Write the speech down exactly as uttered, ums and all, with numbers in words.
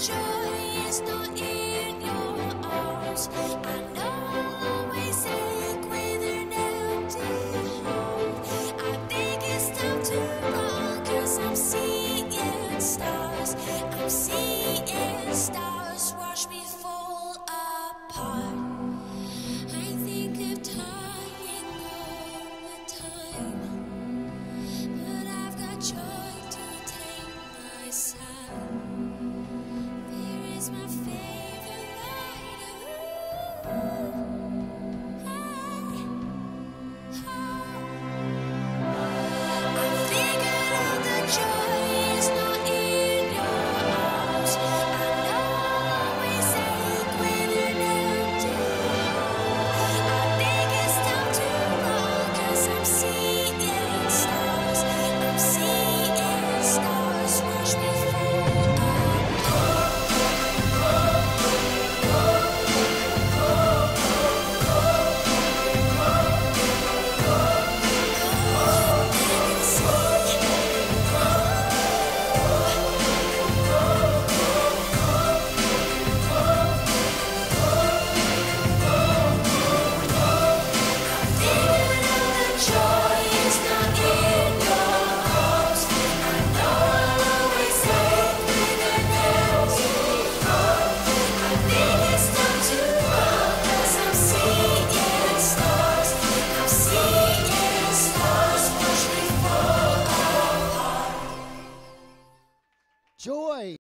joy is not in your arms. I know I'll always ache with an empty heart. I think it's time to run, 'cause I'm seeing stars. I'm seeing stars watch me fall apart. I think of dying all the time, but I've got joy to take my side. Fear is my favorite light. Ooh, I, I figured out the joy is not in your arms. I know I'll always ache with an empty heart. I think it's time to run, 'cause I'm seeing stars. I'm seeing stars watch me fall Joy.